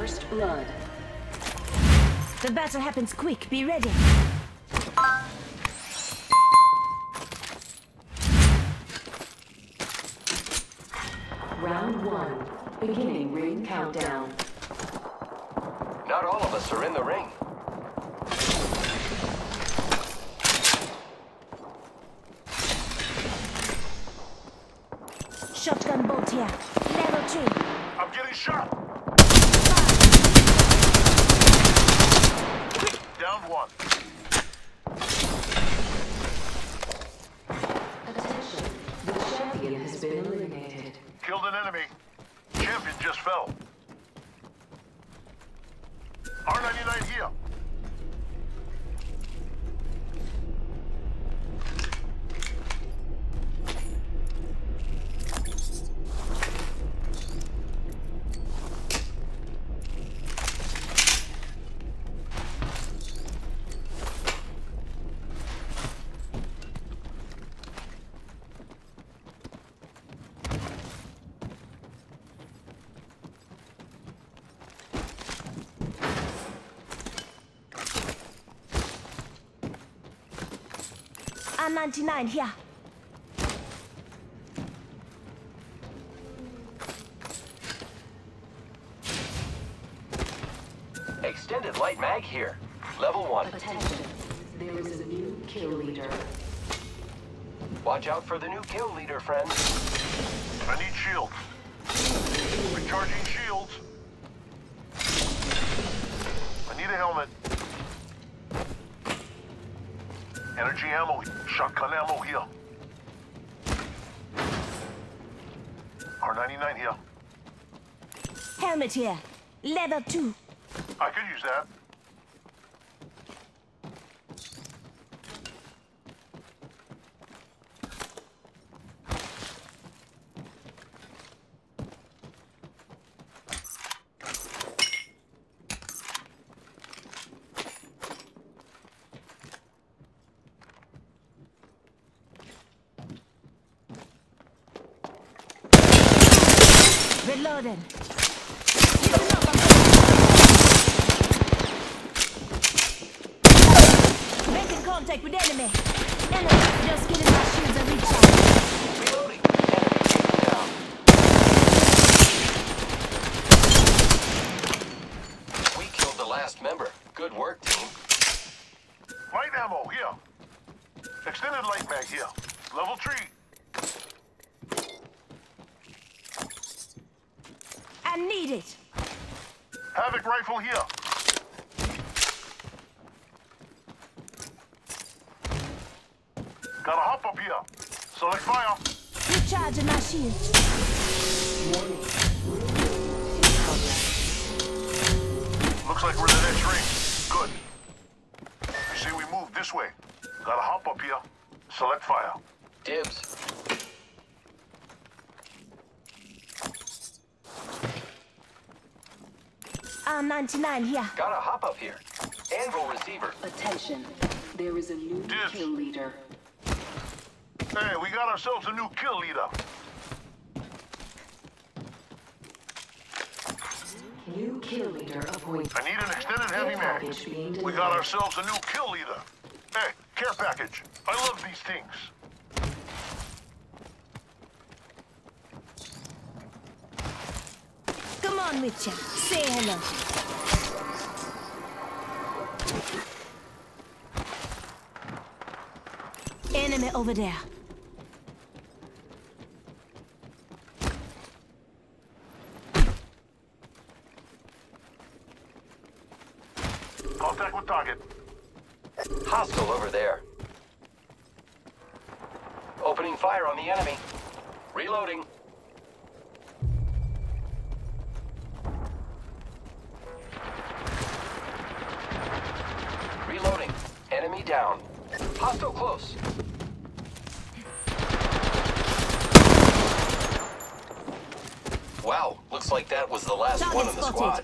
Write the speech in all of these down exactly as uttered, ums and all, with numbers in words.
First blood. The battle happens quick. Be ready. Round one. Beginning ring countdown. Not all of us are in the ring. Shotgun bolt here. Level three. I'm getting shot. Down one. Attention. The champion has been eliminated. Killed an enemy. Champion just fell. R ninety-nine here. R ninety-nine here. Extended light mag here. Level one. Attention. There is a new kill leader. Watch out for the new kill leader, friends. I need shields. Recharging shields. I need a helmet. Energy ammo. Shotgun ammo here. R ninety-nine here. Helmet here. Level two. I could use that. Reloading. Making contact with enemy. Enemy, just getting my shields and recharge. Reloading. Enemy taken down. We killed the last member. Good work, team. Light ammo here. Extended light mag here. Level three. I need it. Havoc rifle here. Got a hop up here. Select fire. Recharging my shield. Looks like we're in the next ring. Good. I see we move this way. Got a hop up here. Select fire. Dibs. R ninety-nine here. Got a hop up here. Anvil receiver. Attention. There is a new Dibs. kill leader. Hey, we got ourselves a new kill leader. New kill leader appointed. I need an extended heavy mag. Package being We got ourselves a new kill leader. Hey, care package. I love these things. Come on, Witcher. Say hello. Enemy over there. Contact with target. Hostile over there. Opening fire on the enemy. Reloading. Reloading. Enemy down. Hostile close. Wow, looks like that was the last Target one in the spotted. squad.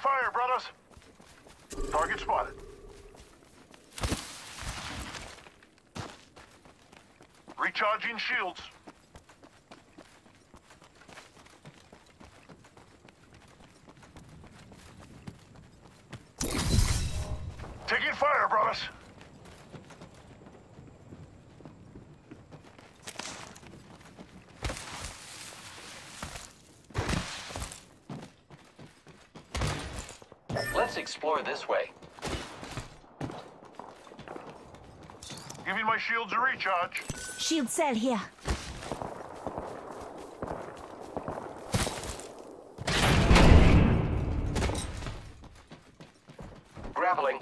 fire, brothers. Target spotted. Recharging shields. Taking fire, brothers. Let's explore this way. Giving my shields a recharge. Shield cell here. Grappling.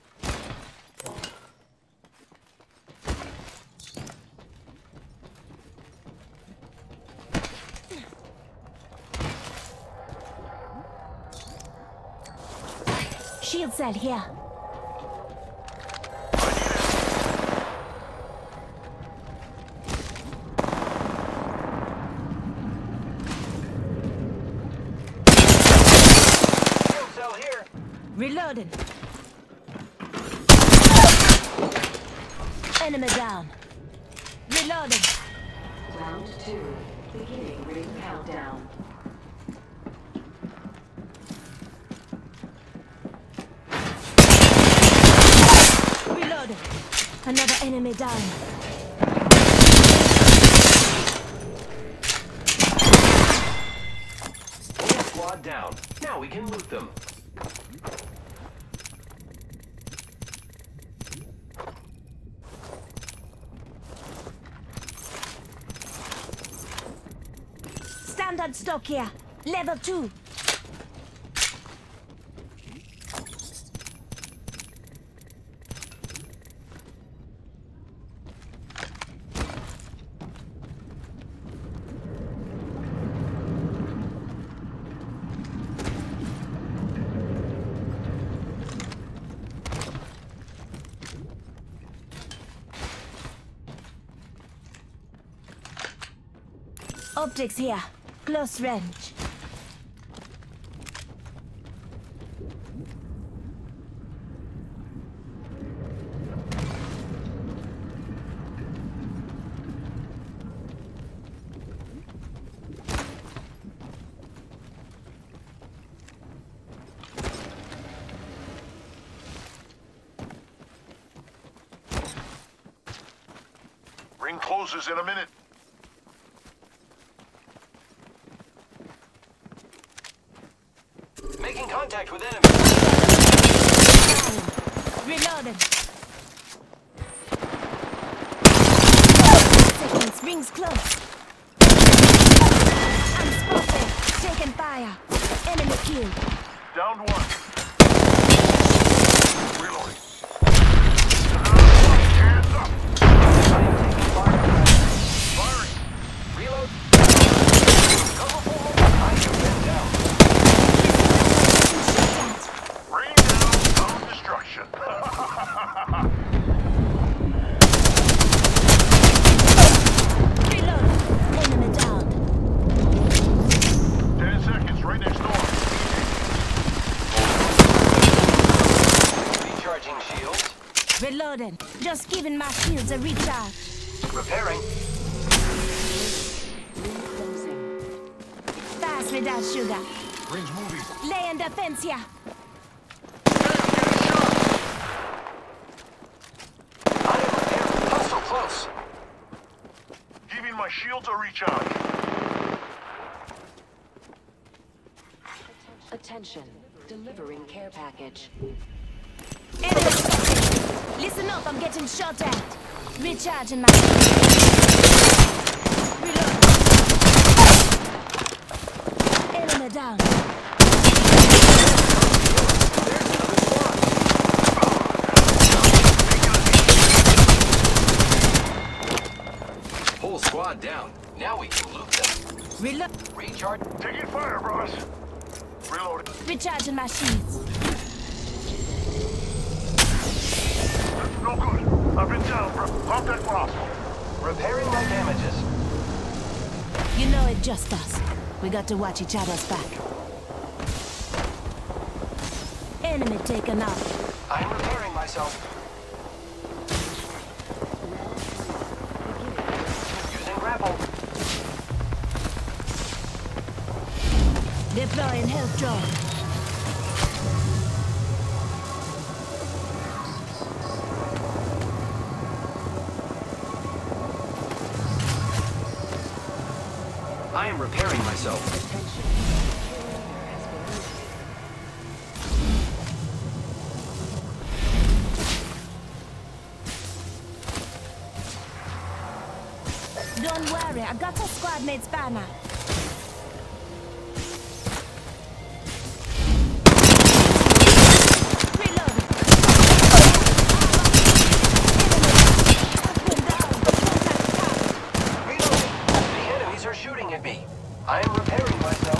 Shield cell here. Cell here. Reloading. Enemy down. Reloading. Round two. Beginning ring countdown. Reloading. Another enemy down. Whole squad down. Now we can loot them. Standard stock here. Level two. Optics here. Close range. Ring closes in a minute. Making contact with enemy. Reloading. Seconds. Rings close. I'm spotted. Taking fire. Enemy killed. Down one. Reloading. Hands up. I am taking fire. Firing. Reload. Cover for movement. I have been down. Rain down, sound destruction. Reload. Enemy down. Ten seconds, right next door. Recharging shields. Reloading. Just giving my shields a recharge. Repairing. Ring closing. Fast without sugar. Ring's moving. Laying defense here. I am repairing. Hostile close. Giving my shields a recharge. Attention. Delivering care package. Enemy spotted. Listen up, I'm getting shot at. Recharging my Reload. Enemy down. Whole squad down. Now we can loot them. Reload. Recharge. Taking fire, brothers. Reloading. Recharging my shields. No good. I've been down, bro. Contact lost. Repairing my damages. You know it just us. We got to watch each other's back. Enemy taken out. I'm repairing myself. Using grapple. Deploying health drone. I am repairing myself. Attention. Carrier has been looted. Don't worry, I got a squad mate's banner. Reloading. Reloading. The enemies are shooting at me. I am repairing myself.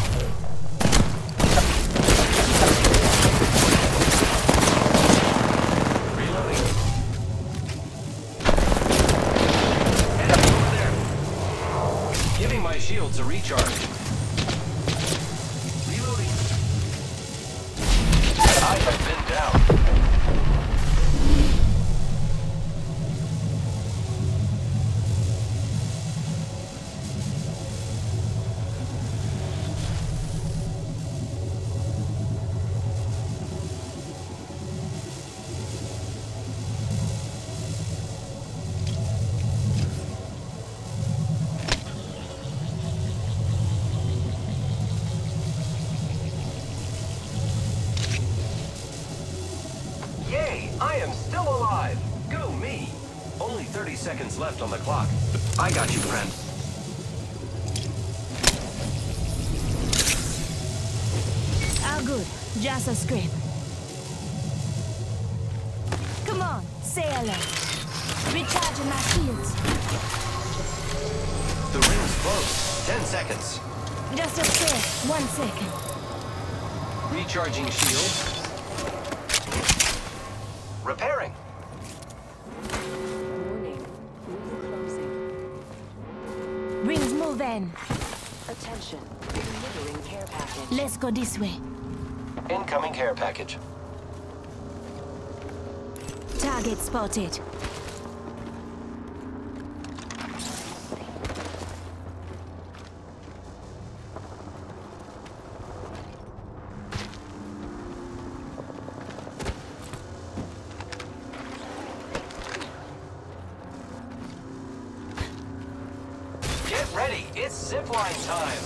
Reloading. Enemy over there. Giving my shields a recharge. Reloading. I have been down. Yay! I am still alive! Go me! Only thirty seconds left on the clock. I got you, friend. Oh good, just a scrape. Come on, say hello. Recharging my shields. The ring's close. Ten seconds. Just a scrape, one second. Recharging shield. Repairing. Warning. Ring closing. Rings moving. Attention. Delivering care package. Let's go this way. Incoming care package. Target spotted. Get ready. It's zipline time.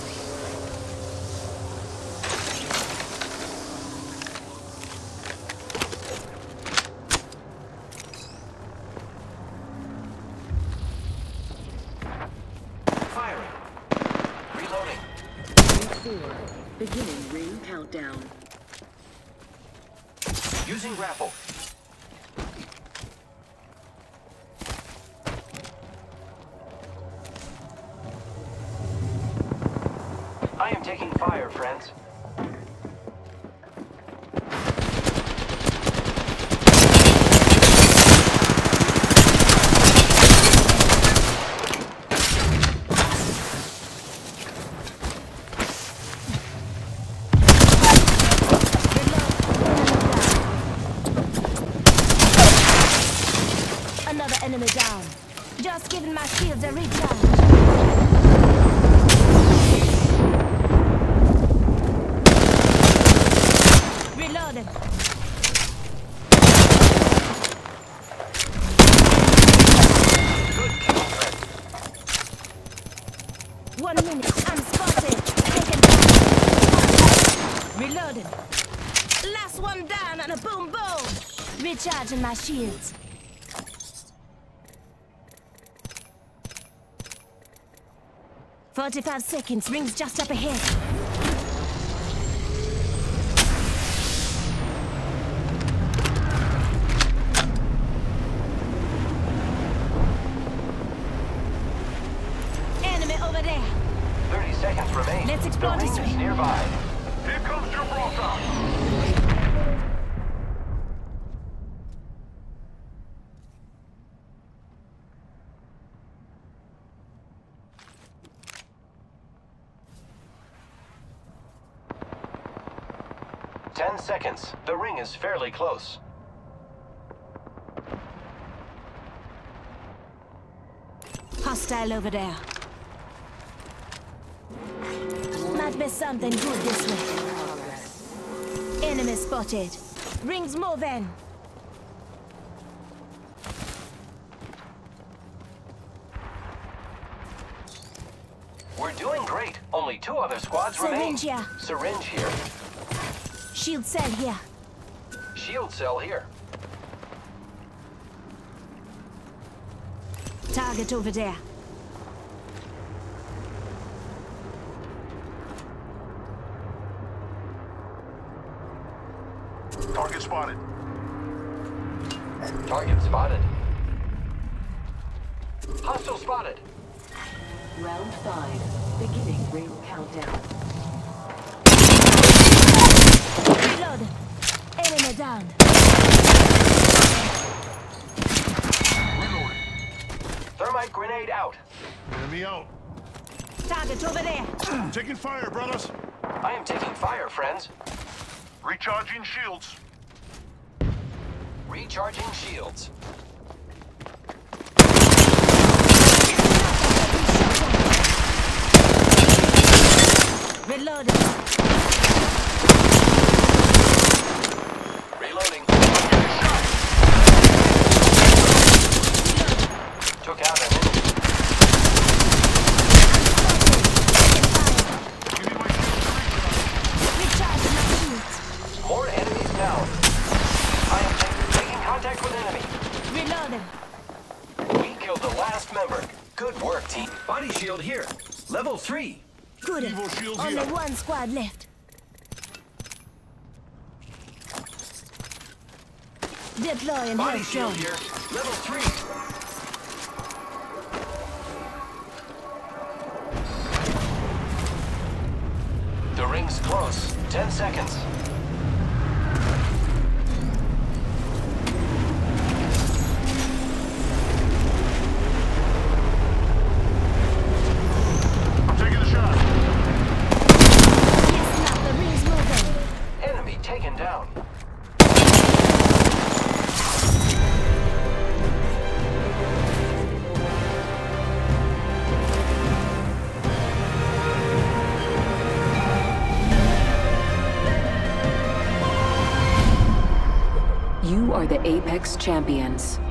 Firing. Reloading. Ring four. Beginning ring countdown. Using grapple. I am taking fire, friends. Another enemy down. Just giving my shields a recharge. Reloading. Good kill, friend. One minute, I'm spotted. Taken down. Reloading. Last one down and a boom boom. Recharging my shields. Forty-five seconds. Rings just up ahead. Enemy over there. Thirty seconds remain. Let's explore the this ring is way. nearby. Here comes Gibraltar. Ten seconds. The ring is fairly close. Hostile over there. Might be something good this way. Enemy spotted. Rings moving. We're doing great. Only two other squads remain. Syringe here. Syringe here. Shield cell here. Shield cell here. Target over there. Target spotted. Target spotted. Hostile spotted. Round five. Beginning ring countdown. Reload. Enemy down. Reloading. Thermite grenade out. Enemy out. Target over there. Taking fire, brothers. I am taking fire, friends. Recharging shields. Recharging shields. Reloading. Reloading. Took out an enemy. Give me my shields to Recharging my shields. More enemies down. I am taking, taking contact with enemy. Reloading. We killed the last member. Good work, team. Body shield here. Level three. Good. Evo shields Only here. one squad left. Deploying Body health shield drone. here. Level three. The ring's close. Ten seconds. I'm taking the shot. Yes, now the ring's moving. Enemy taken down. You are the Apex Champions.